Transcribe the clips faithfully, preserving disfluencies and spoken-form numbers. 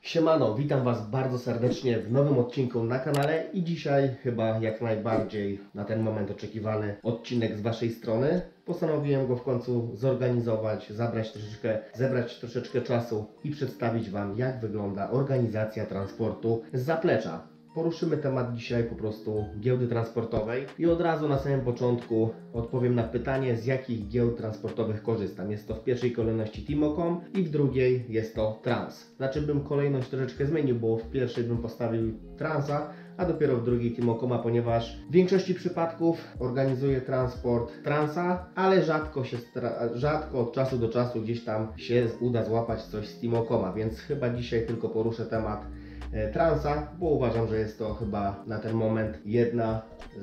Siemano, witam Was bardzo serdecznie w nowym odcinku na kanale i dzisiaj chyba jak najbardziej na ten moment oczekiwany odcinek z Waszej strony. Postanowiłem go w końcu zorganizować, zabrać troszeczkę, zebrać troszeczkę czasu i przedstawić Wam, jak wygląda organizacja transportu z zaplecza. Poruszymy temat dzisiaj po prostu giełdy transportowej i od razu na samym początku odpowiem na pytanie, z jakich giełd transportowych korzystam. Jest to w pierwszej kolejności Timocom i w drugiej jest to Trans. Znaczy bym kolejność troszeczkę zmienił, bo w pierwszej bym postawił Transa, a dopiero w drugiej Timocoma, ponieważ w większości przypadków organizuję transport Transa, ale rzadko się rzadko od czasu do czasu gdzieś tam się uda złapać coś z Timocoma, więc chyba dzisiaj tylko poruszę temat Transa, bo uważam, że jest to chyba na ten moment jedna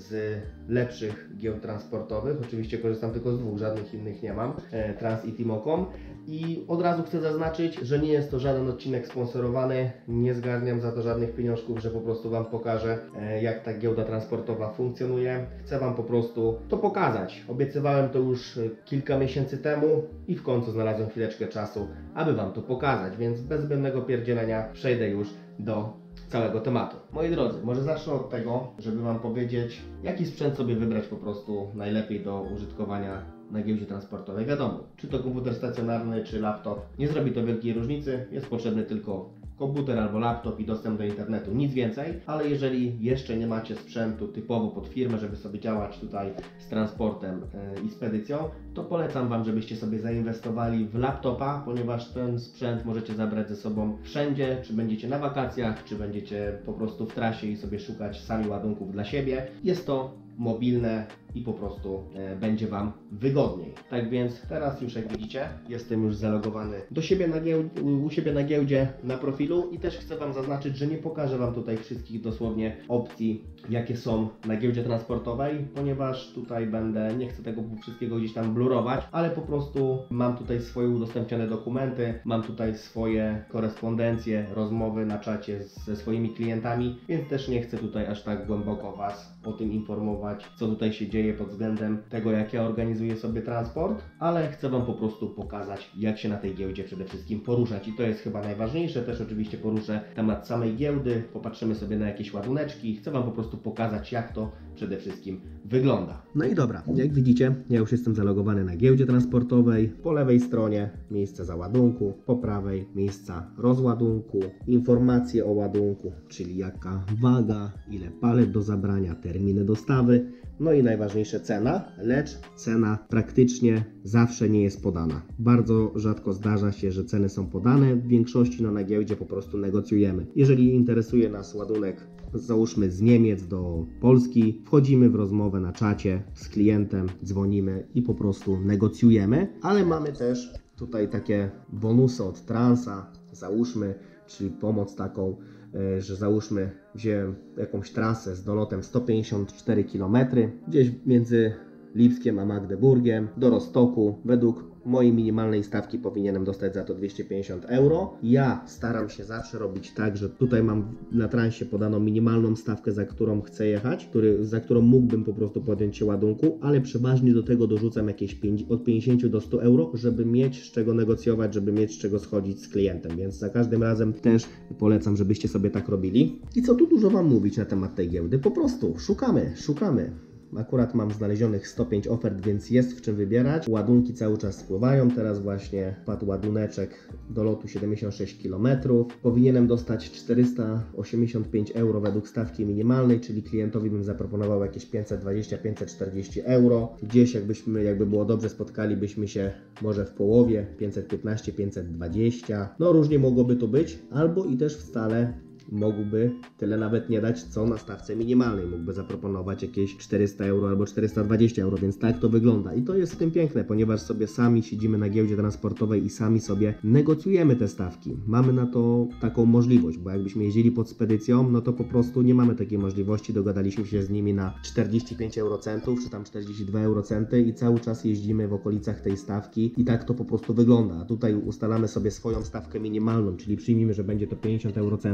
z lepszych giełd transportowych. Oczywiście korzystam tylko z dwóch, żadnych innych nie mam, Trans i Timocom. I od razu chcę zaznaczyć, że nie jest to żaden odcinek sponsorowany, nie zgarniam za to żadnych pieniążków, że po prostu Wam pokażę, jak ta giełda transportowa funkcjonuje. Chcę Wam po prostu to pokazać. Obiecywałem to już kilka miesięcy temu i w końcu znalazłem chwileczkę czasu, aby Wam to pokazać, więc bez zbędnego pierdzielenia przejdę już do całego tematu. Moi drodzy, może zacznę od tego, żeby Wam powiedzieć, jaki sprzęt sobie wybrać po prostu najlepiej do użytkowania na giełdzie transportowej. Wiadomo, czy to komputer stacjonarny, czy laptop, nie zrobi to wielkiej różnicy, jest potrzebny tylko komputer albo laptop i dostęp do internetu, nic więcej, ale jeżeli jeszcze nie macie sprzętu typowo pod firmę, żeby sobie działać tutaj z transportem yy, i spedycją, to polecam Wam, żebyście sobie zainwestowali w laptopa, ponieważ ten sprzęt możecie zabrać ze sobą wszędzie, czy będziecie na wakacjach, czy będziecie po prostu w trasie i sobie szukać sami ładunków dla siebie. Jest to mobilne i po prostu e, będzie Wam wygodniej. Tak więc teraz już jak widzicie, jestem już zalogowany do siebie na giełdzie, u siebie na giełdzie na profilu i też chcę Wam zaznaczyć, że nie pokażę Wam tutaj wszystkich dosłownie opcji, jakie są na giełdzie transportowej, ponieważ tutaj będę, nie chcę tego wszystkiego gdzieś tam blurować, ale po prostu mam tutaj swoje udostępnione dokumenty, mam tutaj swoje korespondencje, rozmowy na czacie ze swoimi klientami, więc też nie chcę tutaj aż tak głęboko Was o tym informować, co tutaj się dzieje pod względem tego, jak ja organizuję sobie transport, ale chcę Wam po prostu pokazać, jak się na tej giełdzie przede wszystkim poruszać i to jest chyba najważniejsze. Też oczywiście poruszę temat samej giełdy, popatrzymy sobie na jakieś ładuneczki, chcę Wam po prostu pokazać, jak to przede wszystkim wygląda. No i dobra, jak widzicie, ja już jestem zalogowany na giełdzie transportowej. Po lewej stronie miejsce załadunku, po prawej miejsca rozładunku, informacje o ładunku, czyli jaka waga, ile palet do zabrania, terminy dostawy, no i najważniejsze cena, lecz cena praktycznie zawsze nie jest podana. Bardzo rzadko zdarza się, że ceny są podane, w większości no, na giełdzie po prostu negocjujemy. Jeżeli interesuje nas ładunek, załóżmy z Niemiec do Polski, wchodzimy w rozmowę na czacie z klientem, dzwonimy i po prostu negocjujemy, ale mamy też tutaj takie bonusy od Transa, załóżmy, czy pomoc taką, że załóżmy wziąłem jakąś trasę z dolotem sto pięćdziesiąt cztery kilometry, gdzieś między Lipskiem a Magdeburgiem do Rostoku. Według mojej minimalnej stawki powinienem dostać za to dwieście pięćdziesiąt euro. Ja staram się zawsze robić tak, że tutaj mam na transie podaną minimalną stawkę, za którą chcę jechać, który, za którą mógłbym po prostu podjąć się ładunku, ale przeważnie do tego dorzucam jakieś od pięćdziesiąt do stu euro, żeby mieć z czego negocjować, żeby mieć z czego schodzić z klientem, więc za każdym razem też polecam, żebyście sobie tak robili. I co tu dużo Wam mówić na temat tej giełdy, po prostu szukamy, szukamy. Akurat mam znalezionych sto pięć ofert, więc jest w czym wybierać. Ładunki cały czas spływają. Teraz właśnie wpadł ładuneczek do lotu siedemdziesiąt sześć kilometrów. Powinienem dostać czterysta osiemdziesiąt pięć euro według stawki minimalnej, czyli klientowi bym zaproponował jakieś pięćset dwadzieścia do pięćset czterdzieści euro. Gdzieś jakbyśmy, jakby było dobrze, spotkalibyśmy się może w połowie, pięćset piętnaście do pięćset dwadzieścia. No różnie mogłoby to być, albo i też wcale mógłby tyle nawet nie dać, co na stawce minimalnej. Mógłby zaproponować jakieś czterysta euro albo czterysta dwadzieścia euro, więc tak to wygląda. I to jest w tym piękne, ponieważ sobie sami siedzimy na giełdzie transportowej i sami sobie negocjujemy te stawki. Mamy na to taką możliwość, bo jakbyśmy jeździli pod spedycją, no to po prostu nie mamy takiej możliwości. Dogadaliśmy się z nimi na czterdzieści pięć eurocentów, czy tam czterdzieści dwa eurocenty i cały czas jeździmy w okolicach tej stawki i tak to po prostu wygląda. A tutaj ustalamy sobie swoją stawkę minimalną, czyli przyjmijmy, że będzie to pięćdziesiąt eurocentów. Tego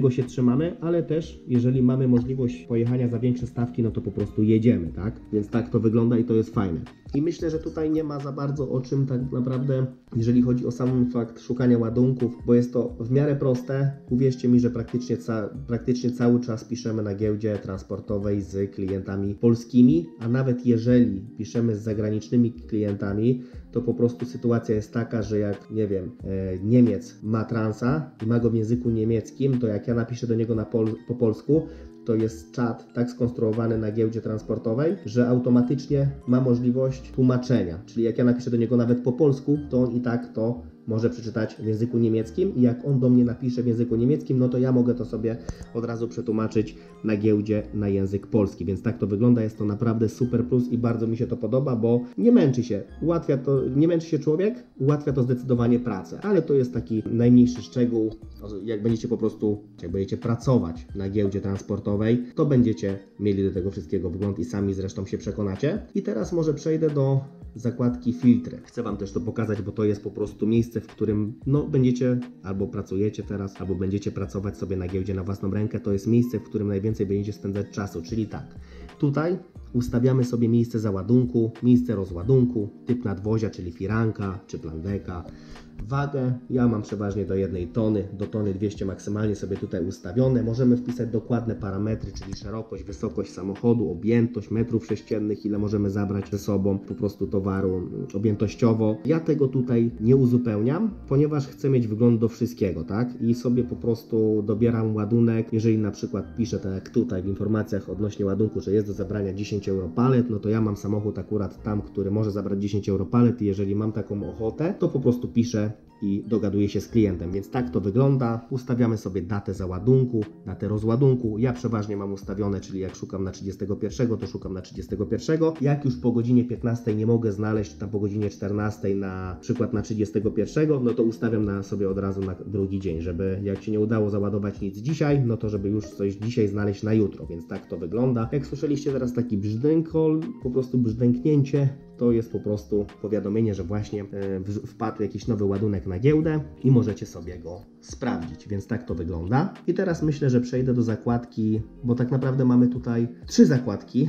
tego się trzymamy, ale też jeżeli mamy możliwość pojechania za większe stawki, no to po prostu jedziemy, tak? Więc tak to wygląda i to jest fajne. I myślę, że tutaj nie ma za bardzo o czym tak naprawdę, jeżeli chodzi o sam fakt szukania ładunków, bo jest to w miarę proste. Uwierzcie mi, że praktycznie, ca praktycznie cały czas piszemy na giełdzie transportowej z klientami polskimi, a nawet jeżeli piszemy z zagranicznymi klientami, to po prostu sytuacja jest taka, że jak, nie wiem, e, Niemiec ma transa i ma go w języku niemieckim, to jak ja napiszę do niego na pol po polsku, to jest czat tak skonstruowany na giełdzie transportowej, że automatycznie ma możliwość tłumaczenia. Czyli jak ja napiszę do niego nawet po polsku, to on i tak to może przeczytać w języku niemieckim i jak on do mnie napisze w języku niemieckim, no to ja mogę to sobie od razu przetłumaczyć na giełdzie na język polski, więc tak to wygląda, jest to naprawdę super plus i bardzo mi się to podoba, bo nie męczy się, ułatwia to, nie męczy się człowiek, ułatwia to zdecydowanie pracę, ale to jest taki najmniejszy szczegół, jak będziecie po prostu, jak będziecie pracować na giełdzie transportowej, to będziecie mieli do tego wszystkiego wgląd i sami zresztą się przekonacie. I teraz może przejdę do zakładki filtry. Chcę Wam też to pokazać, bo to jest po prostu miejsce, w którym no, będziecie albo pracujecie teraz, albo będziecie pracować sobie na giełdzie na własną rękę. To jest miejsce, w którym najwięcej będziecie spędzać czasu, czyli tak, tutaj ustawiamy sobie miejsce załadunku, miejsce rozładunku, typ nadwozia, czyli firanka czy plandeka. Wagę ja mam przeważnie do jednej tony, do tony dwieście maksymalnie sobie tutaj ustawione. Możemy wpisać dokładne parametry, czyli szerokość, wysokość samochodu, objętość metrów sześciennych, ile możemy zabrać ze sobą po prostu towaru objętościowo. Ja tego tutaj nie uzupełniam, ponieważ chcę mieć wgląd do wszystkiego, tak? I sobie po prostu dobieram ładunek. Jeżeli na przykład piszę, tak jak tutaj w informacjach odnośnie ładunku, że jest do zabrania dziesięć euro palet, no to ja mam samochód akurat tam, który może zabrać dziesięć euro palet i jeżeli mam taką ochotę, to po prostu piszę i dogaduję się z klientem, więc tak to wygląda. Ustawiamy sobie datę załadunku, datę rozładunku. Ja przeważnie mam ustawione, czyli jak szukam na trzydziestego pierwszego, to szukam na trzydziestego pierwszego. Jak już po godzinie piętnastej nie mogę znaleźć, tam po godzinie czternastej na przykład na trzydziestego pierwszego, no to ustawiam na sobie od razu na drugi dzień, żeby jak się nie udało załadować nic dzisiaj, no to żeby już coś dzisiaj znaleźć na jutro, więc tak to wygląda. Jak słyszeliście teraz taki brzdękol, po prostu brzdęknięcie, to jest po prostu powiadomienie, że właśnie wpadł jakiś nowy ładunek na giełdę i możecie sobie go sprawdzić, więc tak to wygląda. I teraz myślę, że przejdę do zakładki, bo tak naprawdę mamy tutaj trzy zakładki,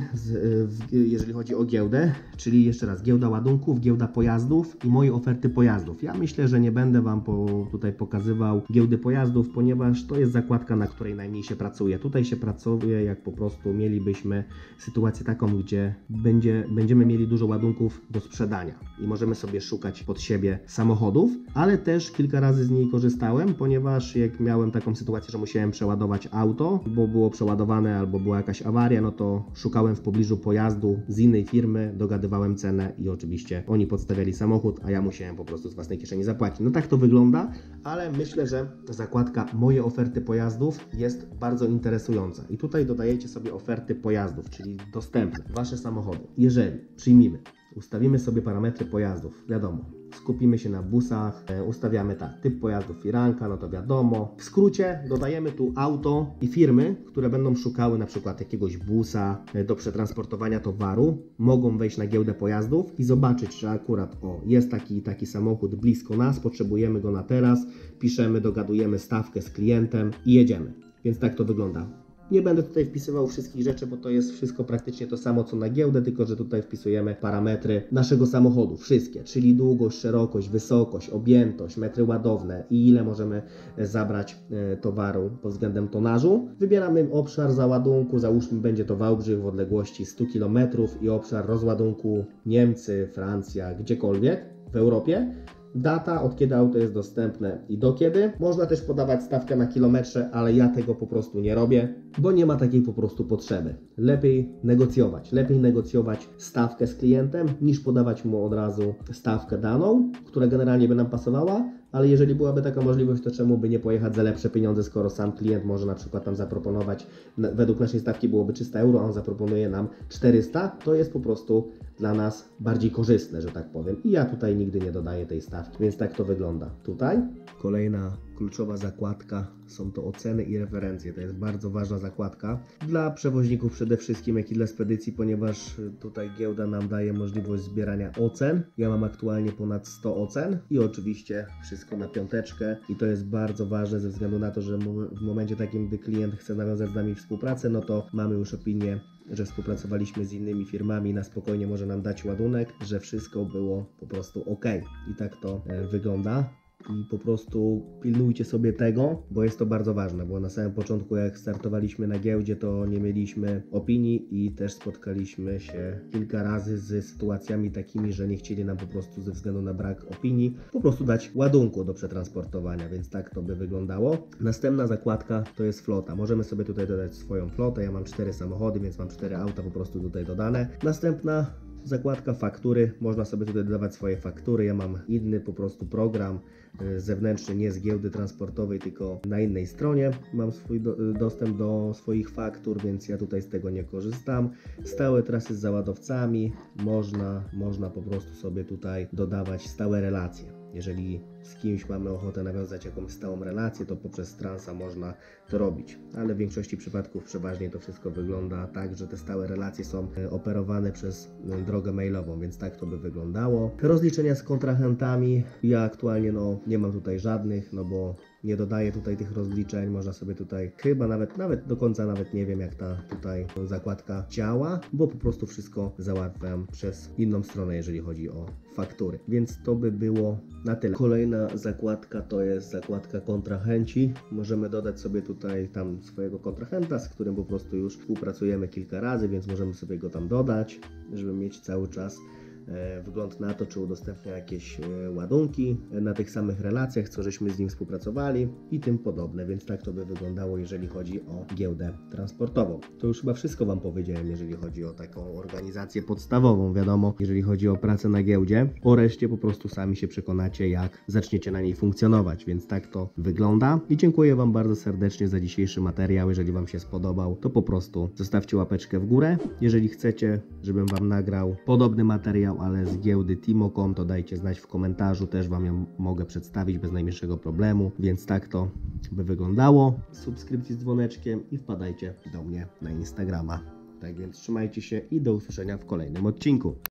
jeżeli chodzi o giełdę, czyli jeszcze raz giełda ładunków, giełda pojazdów i moje oferty pojazdów. Ja myślę, że nie będę Wam po, tutaj pokazywał giełdy pojazdów, ponieważ to jest zakładka, na której najmniej się pracuje. Tutaj się pracuje, jak po prostu mielibyśmy sytuację taką, gdzie będzie, będziemy mieli dużo ładunków do sprzedania i możemy sobie szukać pod siebie samochodów, ale też kilka razy z niej korzystałem, ponieważ jak miałem taką sytuację, że musiałem przeładować auto, bo było przeładowane albo była jakaś awaria, no to szukałem w pobliżu pojazdu z innej firmy, dogadywałem cenę i oczywiście oni podstawiali samochód, a ja musiałem po prostu z własnej kieszeni zapłacić. No tak to wygląda, ale myślę, że zakładka moje oferty pojazdów jest bardzo interesująca i tutaj dodajecie sobie oferty pojazdów, czyli dostępne wasze samochody. Jeżeli przyjmijmy, ustawimy sobie parametry pojazdów, wiadomo, skupimy się na busach, e, ustawiamy tak, typ pojazdu firanka, no to wiadomo. W skrócie dodajemy tu auto i firmy, które będą szukały na przykład jakiegoś busa e, do przetransportowania towaru, mogą wejść na giełdę pojazdów i zobaczyć, że akurat o, jest taki taki samochód blisko nas, potrzebujemy go na teraz, piszemy, dogadujemy stawkę z klientem i jedziemy. Więc tak to wygląda. Nie będę tutaj wpisywał wszystkich rzeczy, bo to jest wszystko praktycznie to samo co na giełdę, tylko że tutaj wpisujemy parametry naszego samochodu, wszystkie, czyli długość, szerokość, wysokość, objętość, metry ładowne i ile możemy zabrać e, towaru pod względem tonażu. Wybieramy obszar załadunku, załóżmy będzie to Wałbrzych w odległości stu kilometrów i obszar rozładunku Niemcy, Francja, gdziekolwiek w Europie. Data, od kiedy auto jest dostępne i do kiedy. Można też podawać stawkę na kilometrze, ale ja tego po prostu nie robię, bo nie ma takiej po prostu potrzeby. Lepiej negocjować, lepiej negocjować stawkę z klientem, niż podawać mu od razu stawkę daną, która generalnie by nam pasowała, ale jeżeli byłaby taka możliwość, to czemu by nie pojechać za lepsze pieniądze, skoro sam klient może na przykład tam zaproponować, według naszej stawki byłoby trzysta euro, a on zaproponuje nam czterysta, to jest po prostu dla nas bardziej korzystne, że tak powiem. I ja tutaj nigdy nie dodaję tej stawki, więc tak to wygląda. Tutaj kolejna kluczowa zakładka, są to oceny i referencje. To jest bardzo ważna zakładka dla przewoźników przede wszystkim, jak i dla spedycji, ponieważ tutaj giełda nam daje możliwość zbierania ocen. Ja mam aktualnie ponad sto ocen i oczywiście wszystko na piąteczkę i to jest bardzo ważne ze względu na to, że w momencie takim, gdy klient chce nawiązać z nami współpracę, no to mamy już opinię, że współpracowaliśmy z innymi firmami, na spokojnie może nam dać ładunek, że wszystko było po prostu ok. I tak to e, wygląda. I po prostu pilnujcie sobie tego, bo jest to bardzo ważne, bo na samym początku, jak startowaliśmy na giełdzie, to nie mieliśmy opinii i też spotkaliśmy się kilka razy z sytuacjami takimi, że nie chcieli nam po prostu ze względu na brak opinii po prostu dać ładunku do przetransportowania, więc tak to by wyglądało. Następna zakładka to jest flota. Możemy sobie tutaj dodać swoją flotę. Ja mam cztery samochody, więc mam cztery auta po prostu tutaj dodane. Następna zakładka faktury, można sobie tutaj dodawać swoje faktury. Ja mam inny po prostu program zewnętrzny, nie z giełdy transportowej, tylko na innej stronie mam swój do, dostęp do swoich faktur, więc ja tutaj z tego nie korzystam. Stałe trasy z załadowcami, można, można po prostu sobie tutaj dodawać stałe relacje. Jeżeli z kimś mamy ochotę nawiązać jakąś stałą relację, to poprzez transa można to robić. Ale w większości przypadków przeważnie to wszystko wygląda tak, że te stałe relacje są operowane przez drogę mailową, więc tak to by wyglądało. Rozliczenia z kontrahentami, ja aktualnie no, nie mam tutaj żadnych, no bo nie dodaję tutaj tych rozliczeń, można sobie tutaj chyba nawet, nawet do końca nawet nie wiem, jak ta tutaj zakładka działa, bo po prostu wszystko załatwiam przez inną stronę, jeżeli chodzi o faktury. Więc to by było na tyle. Kolejna zakładka to jest zakładka kontrahenci. Możemy dodać sobie tutaj tam swojego kontrahenta, z którym po prostu już współpracujemy kilka razy, więc możemy sobie go tam dodać, żeby mieć cały czas wgląd na to, czy udostępnia jakieś ładunki na tych samych relacjach, co żeśmy z nim współpracowali i tym podobne, więc tak to by wyglądało, jeżeli chodzi o giełdę transportową. To już chyba wszystko Wam powiedziałem, jeżeli chodzi o taką organizację podstawową, wiadomo, jeżeli chodzi o pracę na giełdzie. O reszcie po prostu sami się przekonacie, jak zaczniecie na niej funkcjonować, więc tak to wygląda i dziękuję Wam bardzo serdecznie za dzisiejszy materiał. Jeżeli Wam się spodobał, to po prostu zostawcie łapeczkę w górę. Jeżeli chcecie, żebym Wam nagrał podobny materiał, ale z giełdy Timo kropka com, to dajcie znać w komentarzu, też Wam ją mogę przedstawić bez najmniejszego problemu, więc tak to by wyglądało. Subskrypcji z dzwoneczkiem i wpadajcie do mnie na Instagrama. Tak więc trzymajcie się i do usłyszenia w kolejnym odcinku.